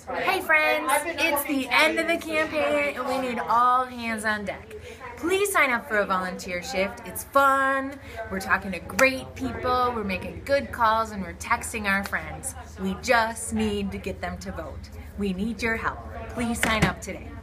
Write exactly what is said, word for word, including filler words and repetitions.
Hey friends, it's the end of the campaign and we need all hands on deck. Please sign up for a volunteer shift. It's fun. We're talking to great people. We're making good calls and we're texting our friends. We just need to get them to vote. We need your help. Please sign up today.